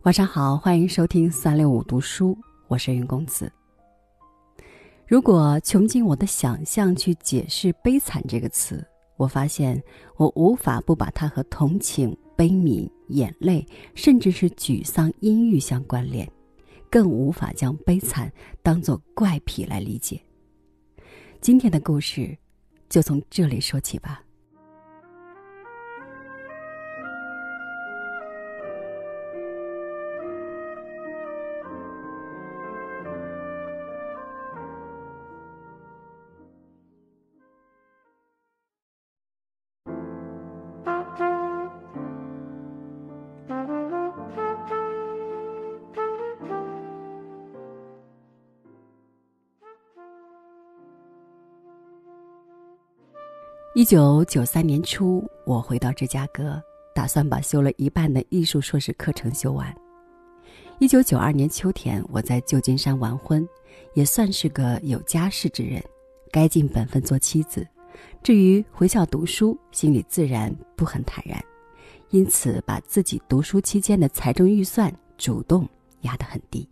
晚上好，欢迎收听365读书，我是云公子。如果穷尽我的想象去解释悲惨这个词，我发现我无法不把它和同情、悲悯、眼泪，甚至是沮丧、阴郁相关联，更无法将悲惨当作怪癖来理解。今天的故事就从这里说起吧。1993年初，我回到芝加哥，打算把修了一半的艺术硕士课程修完。1992年秋天，我在旧金山完婚，也算是个有家室之人，该尽本分做妻子。至于回校读书，心里自然不很坦然，因此把自己读书期间的财政预算主动压得很低。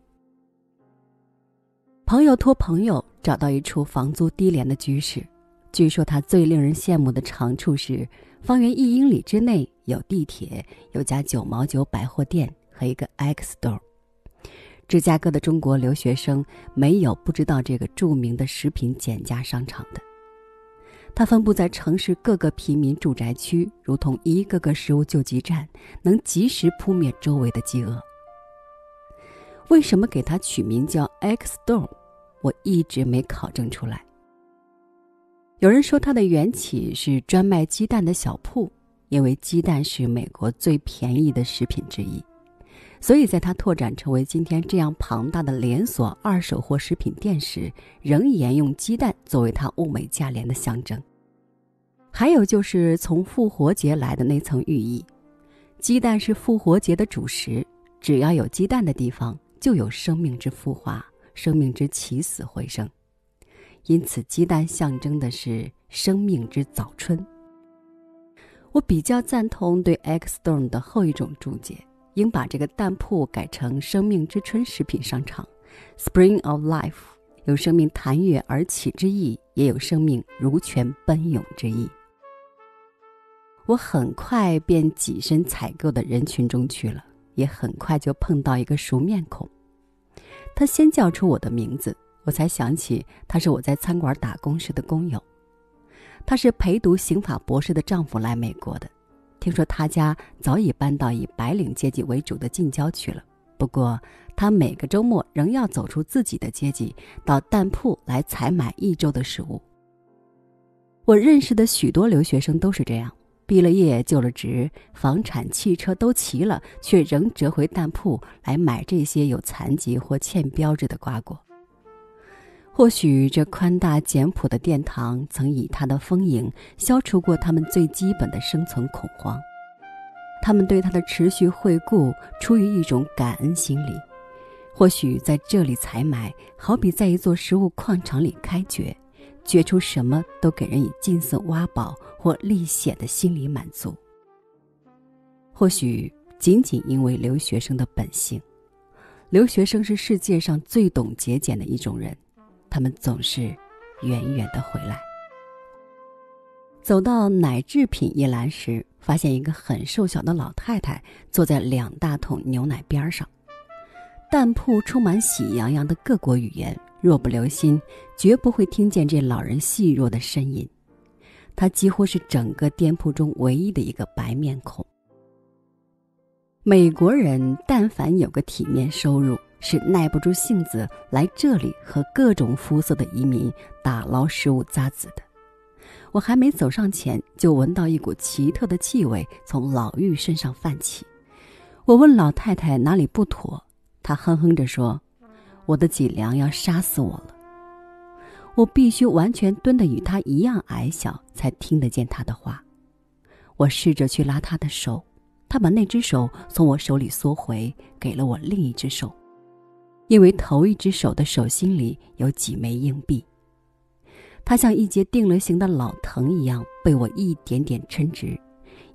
朋友托朋友找到一处房租低廉的居室，据说它最令人羡慕的长处是方圆1英里之内有地铁，有家9毛9百货店和一个 X Store。 芝加哥的中国留学生没有不知道这个著名的食品减价商场的。它分布在城市各个平民住宅区，如同一个个食物救济站，能及时扑灭周围的饥饿。为什么给它取名叫 X Store， 我一直没考证出来。有人说它的缘起是专卖鸡蛋的小铺，因为鸡蛋是美国最便宜的食品之一，所以在它拓展成为今天这样庞大的连锁二手货食品店时，仍沿用鸡蛋作为它物美价廉的象征。还有就是从复活节来的那层寓意，鸡蛋是复活节的主食，只要有鸡蛋的地方就有生命之孵化，生命之起死回生。因此鸡蛋象征的是生命之早春。我比较赞同对 X Store 的后一种注解，应把这个蛋铺改成生命之春食品商场 Spring of Life， 有生命弹跃而起之意，也有生命如泉奔涌之意。我很快便跻身采购的人群中去了，也很快就碰到一个熟面孔。他先叫出我的名字，我才想起他是我在餐馆打工时的工友。他是陪读刑法博士的丈夫来美国的，听说他家早已搬到以白领阶级为主的近郊去了，不过他每个周末仍要走出自己的阶级，到蛋铺来采买一周的食物。我认识的许多留学生都是这样，毕了业就了职，房产汽车都齐了，却仍折回蛋铺来买这些有残疾或欠标志的瓜果。或许这宽大简朴的殿堂曾以它的丰盈消除过他们最基本的生存恐慌，他们对它的持续惠顾出于一种感恩心理。或许在这里采买，好比在一座食物矿场里开掘，掘出什么都给人以近似挖宝或历险的心理满足。或许仅仅因为留学生的本性，留学生是世界上最懂节俭的一种人，他们总是远远地回来。走到奶制品一栏时，发现一个很瘦小的老太太坐在2大桶牛奶边上。蛋铺充满喜洋洋的各国语言，若不留心，绝不会听见这老人细弱的呻吟。她几乎是整个店铺中唯一的一个白面孔。美国人但凡有个体面收入，是耐不住性子来这里和各种肤色的移民打捞食物渣子的。我还没走上前，就闻到一股奇特的气味从老妪身上泛起。我问老太太哪里不妥，她哼哼着说：“我的脊梁要杀死我了。”我必须完全蹲得与她一样矮小，才听得见她的话。我试着去拉她的手，她把那只手从我手里缩回，给了我另一只手，因为头一只手的手心里有几枚硬币。它像一节定了型的老藤一样被我一点点抻直，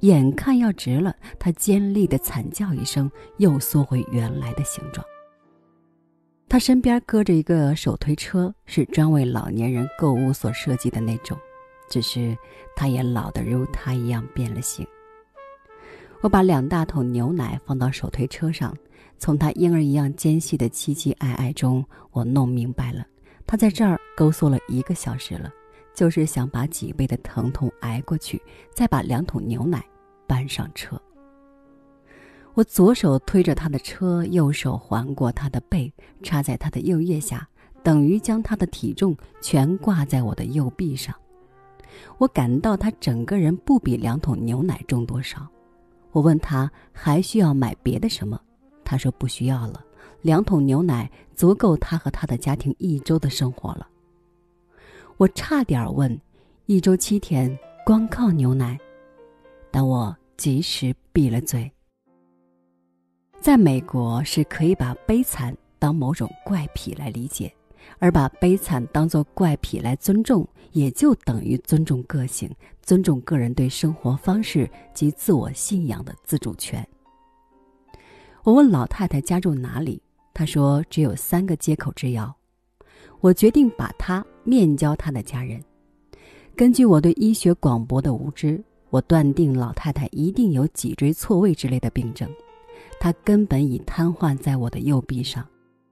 眼看要直了，他尖利的惨叫一声，又缩回原来的形状。他身边搁着一个手推车，是专为老年人购物所设计的那种，只是他也老得如他一样变了形。我把2大桶牛奶放到手推车上，从他婴儿一样尖细的凄凄哀哀中，我弄明白了，他在这儿勾缩了1个小时了，就是想把脊背的疼痛挨过去，再把2桶牛奶搬上车。我左手推着他的车，右手环过他的背，插在他的右腋下，等于将他的体重全挂在我的右臂上。我感到他整个人不比2桶牛奶重多少。我问他还需要买别的什么，他说不需要了，2桶牛奶足够他和他的家庭1周的生活了。我差点问，1周7天光靠牛奶？但我及时闭了嘴。在美国是可以把悲惨当某种怪癖来理解，而把悲惨当作怪癖来尊重，也就等于尊重个性，尊重个人对生活方式及自我信仰的自主权。我问老太太家住哪里，她说只有3个街口之遥。我决定把她面交她的家人。根据我对医学广博的无知，我断定老太太一定有脊椎错位之类的病症，她根本已瘫痪在我的右臂上。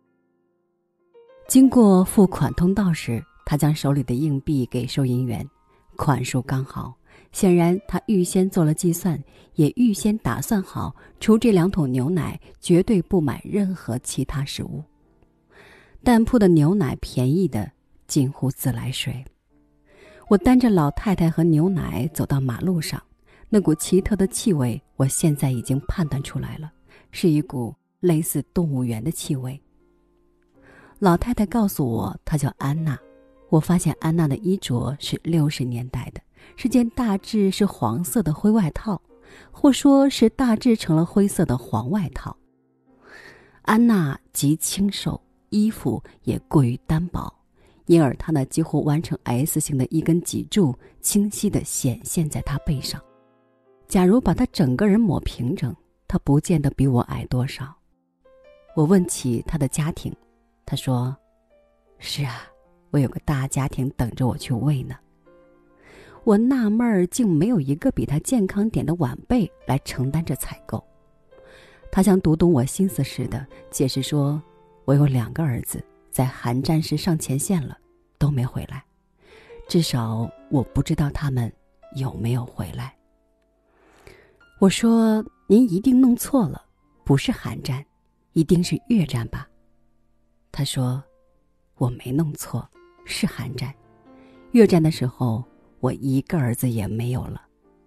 经过付款通道时，他将手里的硬币给收银员，款数刚好，显然他预先做了计算，也预先打算好，除这2桶牛奶，绝对不买任何其他食物。店铺的牛奶便宜的近乎自来水。我担着老太太和牛奶走到马路上，那股奇特的气味，我现在已经判断出来了，是一股类似动物园的气味。老太太告诉我她叫安娜，我发现安娜的衣着是60年代的，是件大致是黄色的灰外套，或说是大致成了灰色的黄外套。安娜极清瘦，衣服也过于单薄，因而她那几乎完成 S 型的一根脊柱清晰地显现在她背上。假如把她整个人抹平整，她不见得比我矮多少。我问起她的家庭，她说，是啊，我有个大家庭等着我去喂呢。我纳闷儿，竟没有一个比她健康点的晚辈来承担这采购。她像读懂我心思似的解释说，我有2个儿子在韩战时上前线了，都没回来，至少我不知道他们有没有回来。我说，您一定弄错了，不是韩战，一定是越战吧。他说，我没弄错，是韩战。越战的时候，我1个儿子也没有了。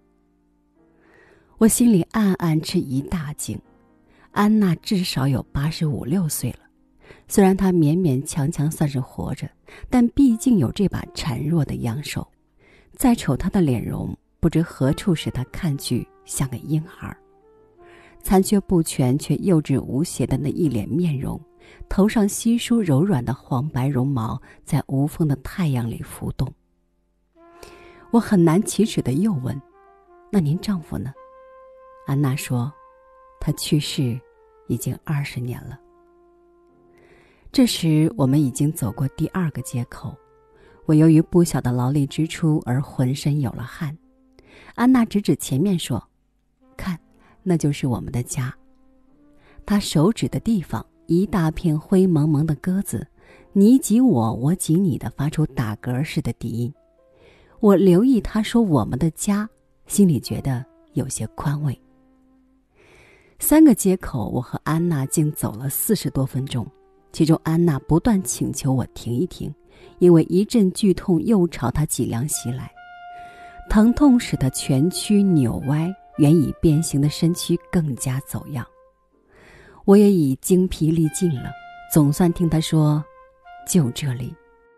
我心里暗暗吃一大惊，安娜至少有85、86岁了，虽然她勉勉强强算是活着，但毕竟有这把孱弱的阳手。再瞅她的脸容，不知何处使她看去像个婴孩。残缺不全却幼稚无邪的那一脸面容，头上稀疏柔软的黄白绒毛在无风的太阳里浮动。我很难启齿地又问，那您丈夫呢？安娜说，他去世已经20年了。这时我们已经走过第2个街口，我由于不小的劳力支出而浑身有了汗。安娜指指前面说，看，那就是我们的家。她手指的地方，一大片灰蒙蒙的鸽子，你挤我，我挤你的发出打嗝似的笛音。我留意她说我们的家，心里觉得有些宽慰。3个街口，我和安娜竟走了40多分钟，其中安娜不断请求我停一停，因为一阵剧痛又朝她脊梁袭来，疼痛使她蜷曲扭歪，原已变形的身躯更加走样。我也已精疲力尽了，总算听她说，就这里。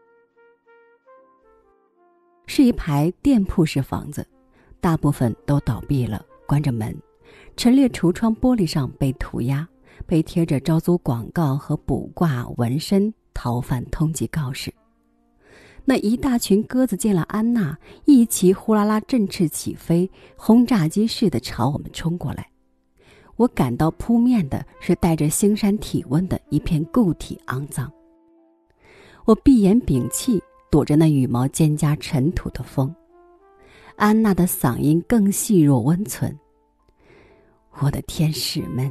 是一排店铺式房子，大部分都倒闭了，关着门，陈列橱窗玻璃上被涂鸦，被贴着招租广告和卜卦纹身逃犯通缉告示。 那一大群鸽子见了安娜，一齐呼啦啦振翅起飞，轰炸机似的朝我们冲过来。我感到扑面的是带着腥膻体温的一片固体肮脏。我闭眼屏气，躲着那羽毛渐加尘土的风。安娜的嗓音更细若温存：我的天使们。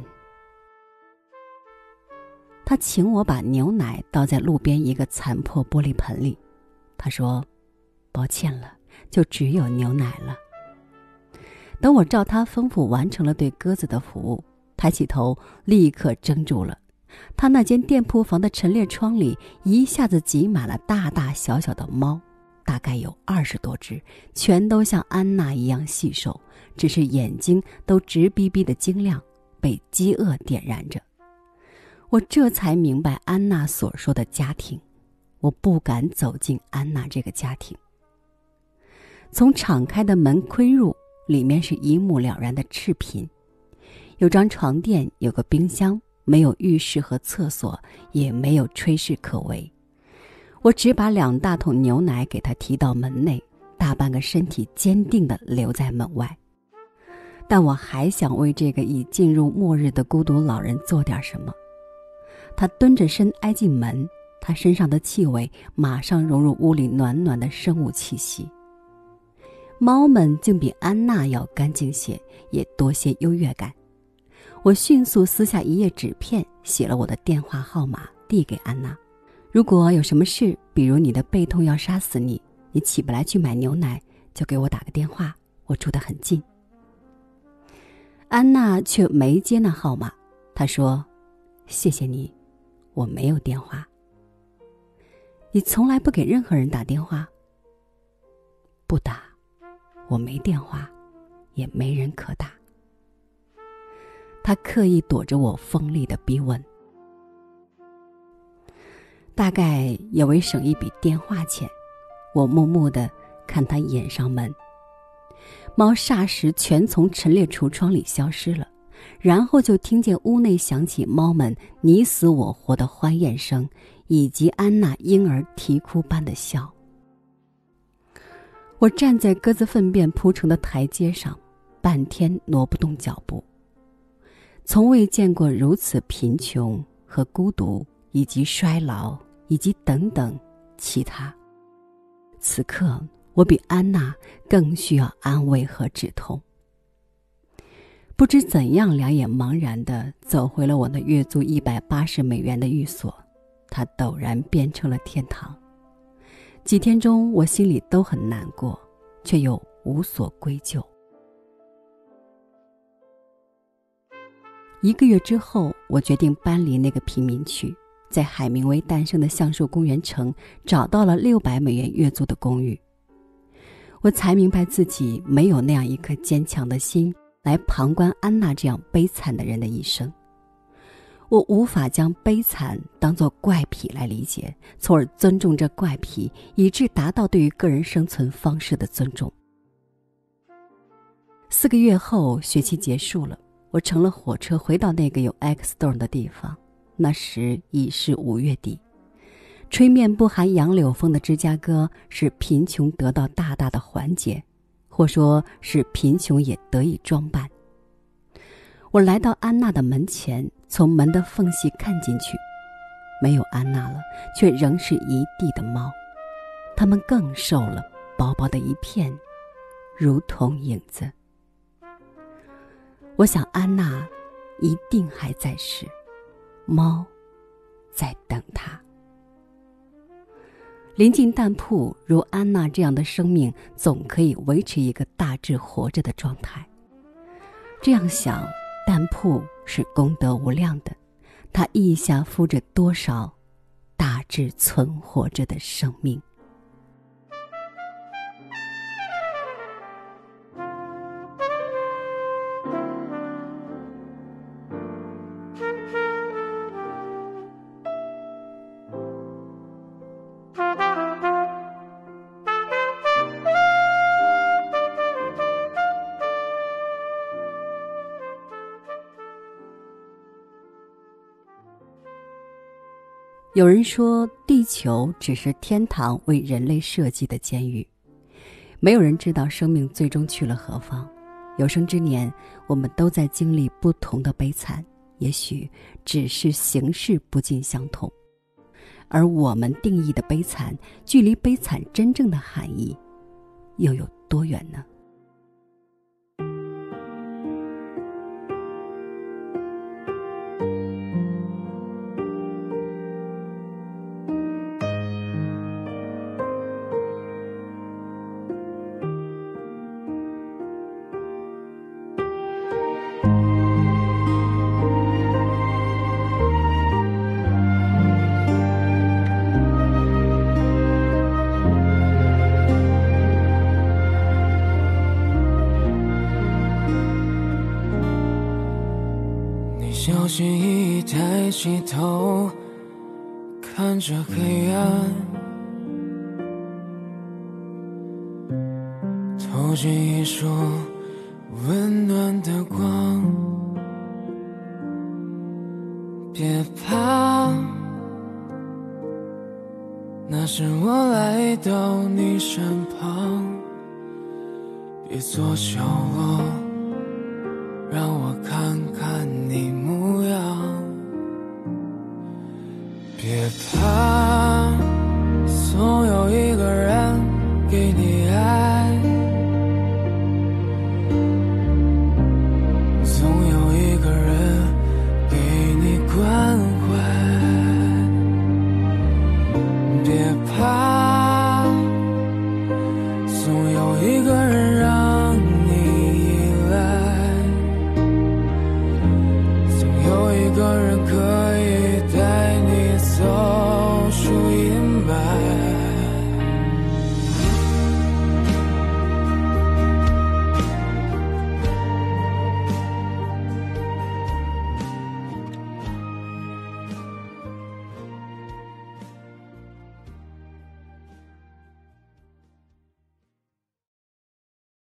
她请我把牛奶倒在路边一个残破玻璃盆里。她说：抱歉了，就只有牛奶了。等我照她吩咐完成了对鸽子的服务，抬起头立刻怔住了。她那间店铺房的陈列窗里一下子挤满了大大小小的猫，大概有20多只，全都像安娜一样细瘦，只是眼睛都直逼逼的晶亮，被饥饿点燃着。我这才明白安娜所说的家庭，我不敢走进安娜这个家庭。从敞开的门窥入，里面是一目了然的赤贫，有张床垫，有个冰箱，没有浴室和厕所，也没有炊事可为。我只把2大桶牛奶给她提到门内，大半个身体坚定地留在门外。但我还想为这个已进入末日的孤独老人做点什么。他蹲着身挨近门，他身上的气味马上融入屋里暖暖的生物气息。猫们竟比安娜要干净些，也多些优越感。我迅速撕下一页纸片，写了我的电话号码，递给安娜。如果有什么事，比如你的背痛要杀死你，你起不来去买牛奶，就给我打个电话，我住得很近。安娜却没接那号码，她说：谢谢你，我没有电话。你从来不给任何人打电话？不打，我没电话，也没人可打。他刻意躲着我锋利的逼问，大概也为省一笔电话钱。我默默地看他掩上门，猫霎时全从陈列橱窗里消失了，然后就听见屋内响起猫们你死我活的欢宴声，以及安娜婴儿啼哭般的笑。我站在鸽子粪便铺成的台阶上，半天挪不动脚步。从未见过如此贫穷和孤独，以及衰老，以及等等其他。此刻我比安娜更需要安慰和止痛。不知怎样，两眼茫然地走回了我那月租$180的寓所，它陡然变成了天堂。几天中我心里都很难过，却又无所归咎。1个月之后，我决定搬离那个贫民区，在海明威诞生的橡树公园城找到了$600月租的公寓。我才明白自己没有那样一颗坚强的心来旁观安娜这样悲惨的人的一生。我无法将悲惨当作怪癖来理解，从而尊重这怪癖，以致达到对于个人生存方式的尊重。4个月后，学期结束了，我乘了火车回到那个有 X Stone 的地方。那时已是5月底，吹面不含杨柳风的芝加哥使贫穷得到大大的缓解，或说是贫穷也得以装扮。我来到安娜的门前，从门的缝隙看进去，没有安娜了，却仍是一地的猫，它们更瘦了，薄薄的一片，如同影子。我想安娜一定还在世，猫在等她。临近弹铺，如安娜这样的生命总可以维持一个大致活着的状态。这样想，弹铺是功德无量的，它腋下敷着多少大致存活着的生命。 有人说，地球只是天堂为人类设计的监狱，没有人知道生命最终去了何方。有生之年，我们都在经历不同的悲惨，也许只是形式不尽相同。而我们定义的悲惨，距离悲惨真正的含义，又有多远呢？ 小心翼翼抬起头，看着黑暗，投进一束温暖的光。别怕，那是我来到你身旁。别做角落，让我看看你模样。别怕，